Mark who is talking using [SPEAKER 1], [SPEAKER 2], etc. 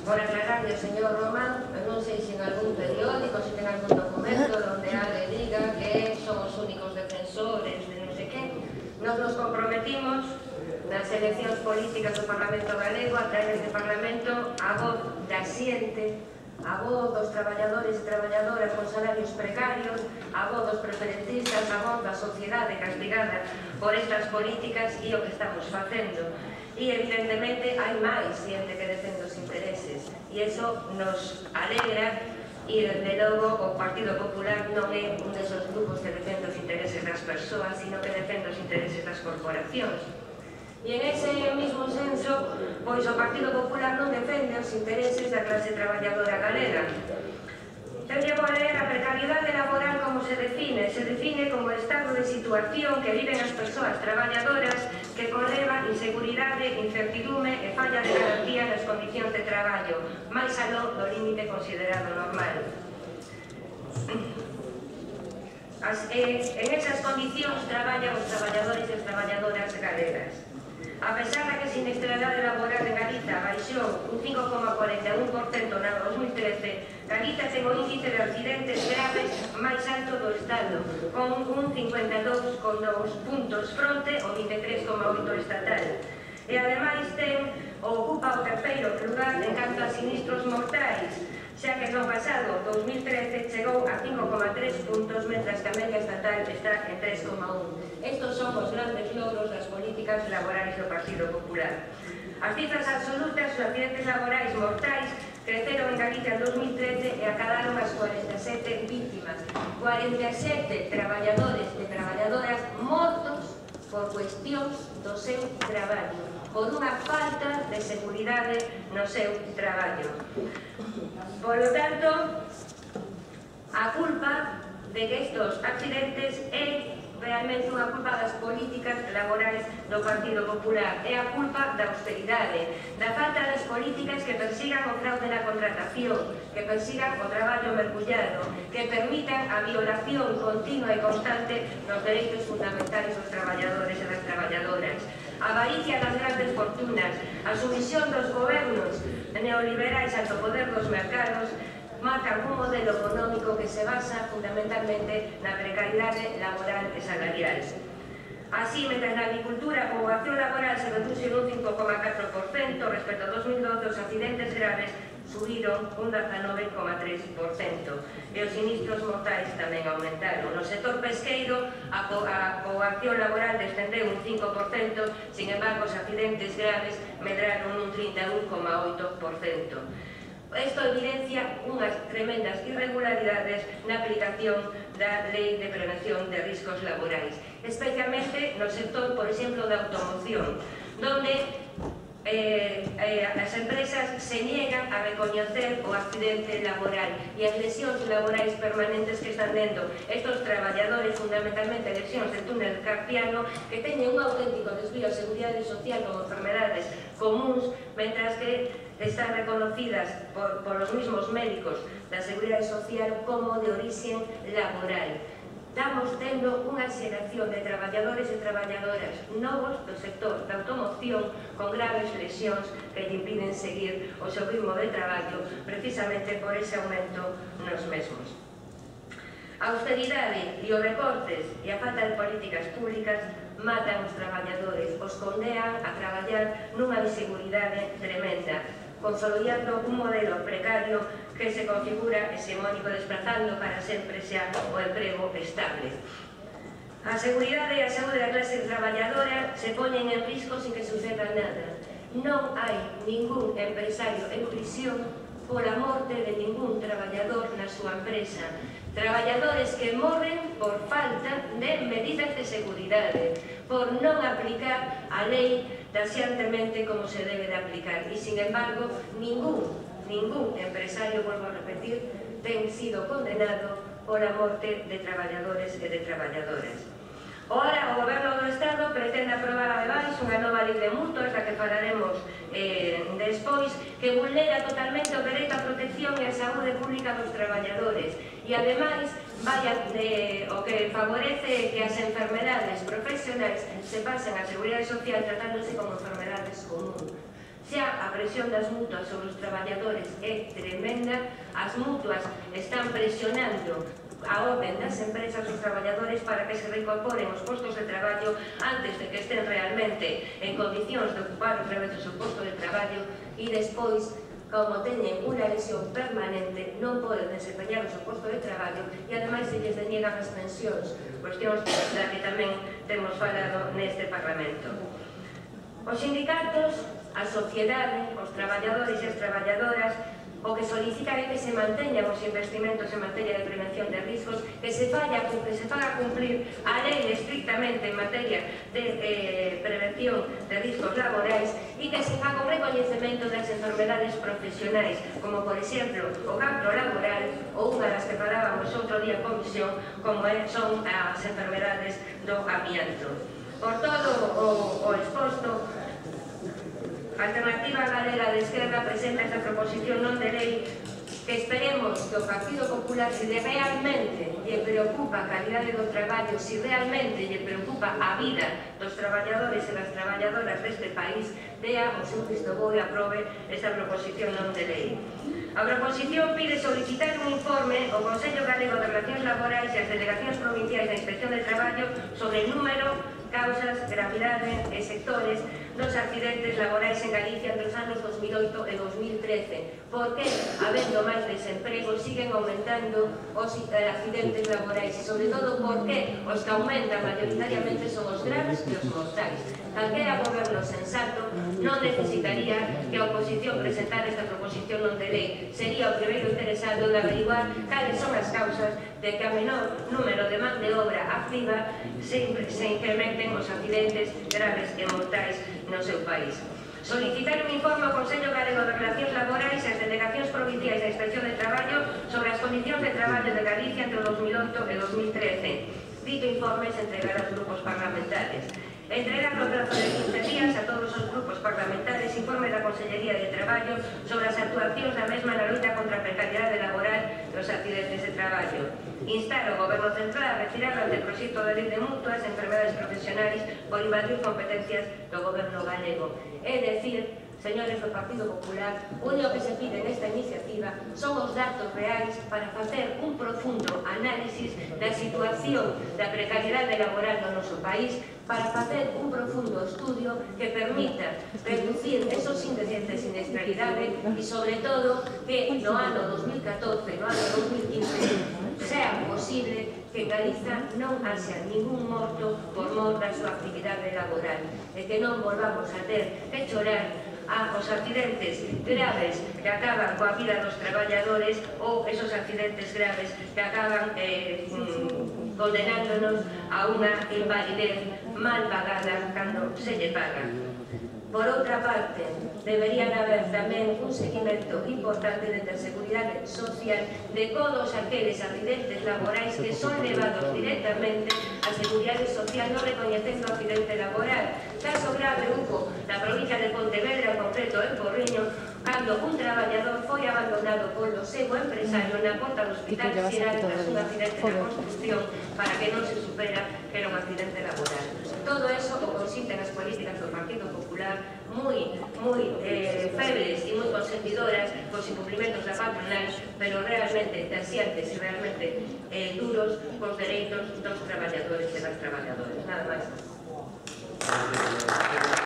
[SPEAKER 1] por aclararle, señor Román, non sei se en algún periódico, se ten algún documento onde Ale diga que son os únicos defensores de non sei que. Nos comprometimos nas eleccións políticas do Parlamento Galego a traer este Parlamento a voz da xente, a voz dos traballadores e traballadoras con salarios precarios, a voz dos preferentistas, a voz da sociedade castigada por estas políticas e o que estamos facendo. E, evidentemente, hai máis xente que defende os intereses e iso nos alegra e, desde logo, o Partido Popular non é un desos grupos que defende os intereses das persoas, sino que defende os intereses das corporacións. E en ese mismo senso, pois o Partido Popular non defende os intereses da clase traballadora galega. Eu llevo a ler a precariedade laboral como se define como estado de situación que viven as persoas traballadoras que conleva inseguridade, incertidume e falla de garantía nas condicións de traballo, máis aló do límite considerado normal. En esas condicións traballan os traballadores e as traballadoras galegas. A pesar de que a siniestralidade laboral en Galiza baixou un 5,41% no 2013, Galiza ten o índice de accidentes graves máis alto do Estado, con un 52,2 puntos fronte ao 23,8 estatal. E, ademais, ocupa o terceiro lugar en canto a sinistros mortais, xa que no pasado 2013 chegou a 5,3 puntos, mentras que a media estatal está en 3,1. Estos son os grandes logros das políticas laborais do Partido Popular. As cifras absolutas dos accidentes laborais mortais creceron en Galicia en 2013 e acadaron as 47 víctimas. 47 traballadores e traballadoras mortos por cuestións do seu traballo, por unha falta de seguridade no seu traballo. Por lo tanto, a culpa de que estos accidentes é realmente unha culpa das políticas laborais do Partido Popular, é a culpa da austeridade, da falta das políticas que persigan o fraude na contratación, que persigan o traballo mergullado, que permitan a violación continua e constante dos dereitos fundamentales dos traballadores e das traballadoras. A avaricia das grandes fortunas, a sumisión dos gobernos neoliberais ao poder dos mercados marcan un modelo económico que se basa fundamentalmente na precariedade laboral e salarial. Así, mentre na agricultura a poboación laboral se reduce un 5,4% respecto a 2012, os accidentes graves subiron un 19,3% e os sinistros mortais tamén aumentaron. No sector pesqueiro, a poboación laboral descendeu un 5%, sin embargo, os accidentes graves medraron un 31,8%. Isto evidencia unhas tremendas irregularidades na aplicación da Lei de Prevención de Riscos Laborais, especialmente no sector, por exemplo, da automoción, donde as empresas se niegan a recoñecer o accidente laboral e as lesións laborais permanentes que están dando estos traballadores, fundamentalmente lesións de túnel carpiano, que teñen un auténtico desvío a seguridade social como enfermedades comuns, mentras que están reconocidas por los mismos médicos da Seguridade Social como de orixen laboral. Estamos tendo unha xeración de traballadores e traballadoras novos do sector da automoción con graves lesións que lle impiden seguir o seu ritmo de traballo precisamente por ese aumento nos mesmos. A austeridade e os recortes e a falta de políticas públicas matan os traballadores, os condean a traballar nunha inseguridade tremenda, consolidando un modelo precario que se configura hexemónico, desplazando para sempre xa o emprego estable. A seguridade e a saúde da clase traballadora se poñen en risco sin que suceda nada. Non hai ningún empresario en prisión pola morte de ningún traballador na súa empresa. Traballadores que morren por falta de medidas de seguridade, por non aplicar a lei taxantemente como se debe de aplicar. E, sin embargo, ningún empresario, vuelvo a repetir, ten sido condenado pola morte de traballadores e de traballadoras. Ora, o Goberno do Estado pretende aprobar ademais unha nova lei de multas, da que falaremos despois, que vulnera totalmente o dereito á protección e á saúde pública dos traballadores e, ademais, o que favorece que as enfermedades profesionais se pasen á Seguridade Social tratándose como enfermedades comuns. Xa a presión das mutuas sobre os traballadores é tremenda, as mutuas están presionando a orden das empresas os traballadores para que se reincorporen os postos de traballo antes de que estén realmente en condicións de ocupar outra vez o seu posto de traballo e despois, como teñen unha lesión permanente, non poden desempeñar o seu posto de traballo e ademais se lles deniegan as pensións, cuestións da que tamén temos falado neste Parlamento. Os sindicatos, a sociedade, os traballadores e as traballadoras, o que solicitan é que se manteñan os investimentos en materia de prevención de riscos, que se faga cumplir a lei estrictamente en materia de prevención de riscos laborais e que se faga un recoñecemento das enfermedades profesionais, como por exemplo o cancro laboral ou unha das que falábamos outro día en comisión, como son as enfermedades do amianto. Por todo o exposto, a Alternativa Galega de Esquerda presenta esta proposición non de lei que esperemos que o Partido Popular, se realmente lle preocupa a calidade do traballo, se realmente lle preocupa a vida dos traballadores e das traballadoras deste país, dea o seu visto bo e aprobe esta proposición non de lei. A proposición pide solicitar un informe ao Consello Galego de Relacións Laborais e as Delegacións Provinciais da Inspección de Traballo sobre el número, causas, gravidade e sectores dos accidentes laborais en Galicia entre os anos 2008 e 2013. Por que, habendo máis desemprego, siguen aumentando os accidentes laborais e, sobre todo, por que os que aumentan maioritariamente son os graves e os mortais. Calquera goberno sensato non necesitaría que a oposición presentara esta proposición non de lei. Sería o primeiro interesado en averiguar cales son as causas de que a menor número de man de obra activa se incrementen os accidentes graves e mortais no seu país. Solicitar un informe ao Consello Galego de Relacións Laborais e as Delegacións Provinciais da Inspección de Traballo sobre as condicións de traballo de Galicia entre o 2008 e 2013. Dito informe se entregará aos grupos parlamentarios. Entregar no prazo de 15 días a todos os grupos parlamentarios informe da Consellería de Traballo sobre as actuacións da mesma na loita contra a precariedade laboral e os accidentes de traballo. Instar o Goberno Central a retirar o anteproxecto de lei de mutuas e enfermedades profesionais por invadir competencias do Goberno galego. É dicir, señores do Partido Popular, o único que se pide nesta iniciativa son os datos reais para facer un profundo análisis da situación da precariedade laboral no noso país, para facer un profundo estudio que permita reducir esos índices de siniestralidade e, sobre todo, que no ano 2014, no ano 2015, sea posible que en Galiza non haxa ningún morto por mor da súa actividade laboral e que non volvamos a ter que chorar os accidentes graves que acaban coa vida dos traballadores ou esos accidentes graves que acaban condenándonos a unha invalidez mal pagada cando se lle paga. Por outra parte, deberían haber tamén un seguimento importante de seguridade social de todos aqueles accidentes laborais que son levados directamente a seguridade social non recoñecendo o accidente laboral. Caso grave hubo na provincia de Pontevedra, en concreto en Porriño, cando un traballador foi abandonado polo seu empresario na porta do hospital xeral tras un accidente na construcción para que non se supera que era un accidente laboral. Todo eso o consisten as políticas do Partido Popular moi febles e moi consentidoras cos incumplimentos da patronal, pero realmente terciantes e realmente duros cos dereitos dos traballadores e das traballadoras. Nada máis.